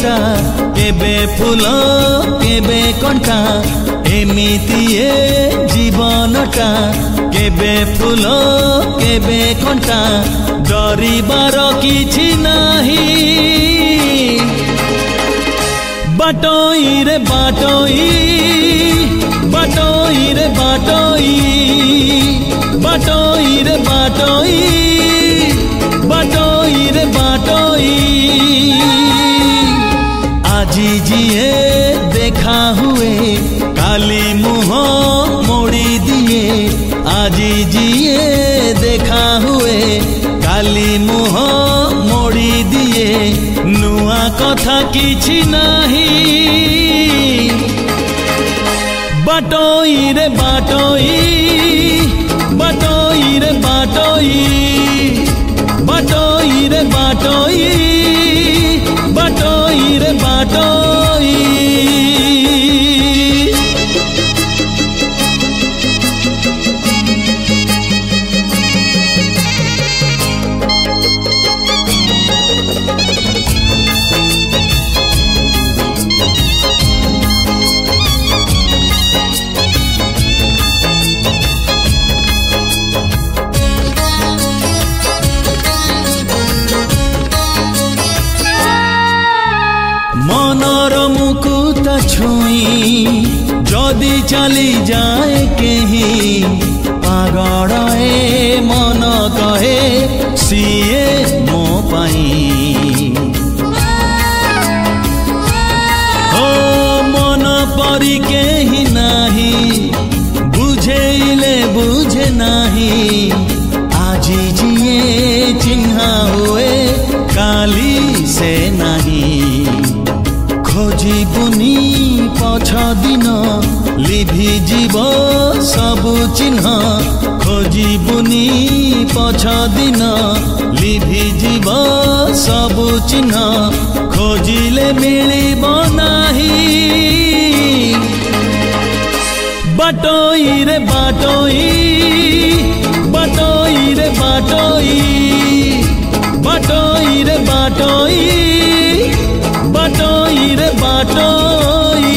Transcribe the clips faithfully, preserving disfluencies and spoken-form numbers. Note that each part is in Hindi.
टा केबे फूल केबे कंटा एमिति ए जीवनटा केबे फूल केबे कंटा डरिबार किछि नाही बाटोई रे बाटोई बाटोई रे बाटोई बाटोई रे बाटोई बाटोई रे बाटोई आजी जिए देखा हुए काली मुँह मोड़ी दिए आजी जिए देखा हुए काली मुँह मोड़ी दिए नुआ कथा किछि नाही बाटोई रे बाटोई बाटोई रे बाटोई बाटोई रे बाटोई बाटोई रे बाटोई मनर मुकुट छुई जदि चली जाए केही पागल ए मन कहे सीए मो पाई ओ मन परी केही नाही बुझेइले बुझे नाही आजी जिए चिन्हा हुए काली से नहीं खोजिबुनी पछ दिन लिभि जीव सबु चिन्ह खोजिबुनी पछ दिन लिभि जीव सबु चिन्ह खोजिले मिलिब नाही बाटोई रे बाटोई बाटोई रे बाटोई बाटोई रे बाटोई बाटोई रे बाटोई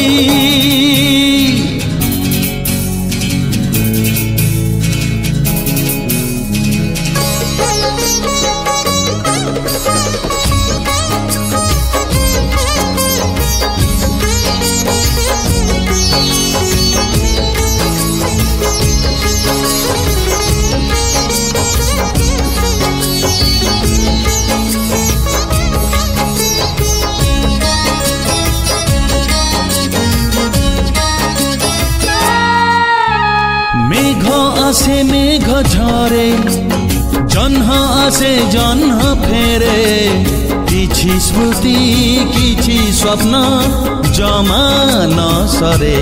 मेघ आसे मेघ झरे जन्ह आसे जन्ह फेरे किछि स्मृति किछि स्वप्न जमा न सरे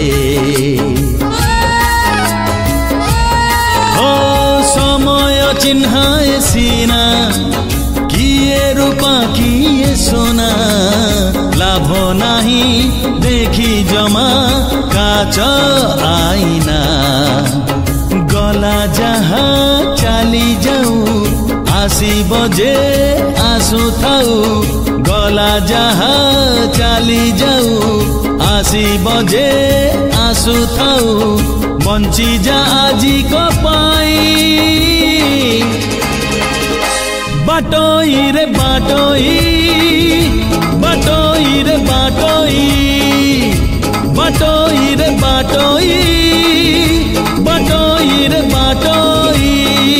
ओ समय चिन्हाए सीना किए रूपा किए सोना लाभ नाही देखी जमा काच आईना गला जहा चली जाऊ आसी बजे आसु थाऊ गला जहा चली जाऊ आसी बजे आसु थाऊ बंची जा आजी को पाई बाटोई रे बाटोई बाटोई रे बाटोई बाटोई रे बाटोई बाटोई रे बाटोई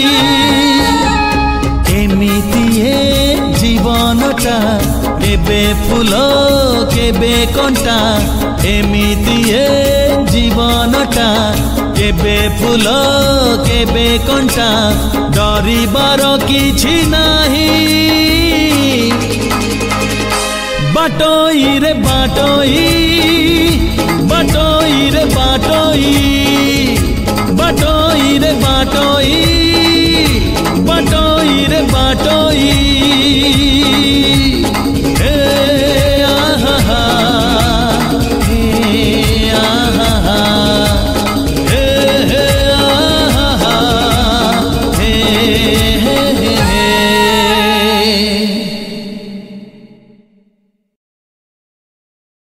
एमिति ए जीवनटा केबे फूल केबे कंटा एमिति ए जीवनटा केबे फूल केबे कंटा डरिबार किछि नाही बाटोई रे बाटोई बाटोई रे बाटोई बाटोई रे बाटोई।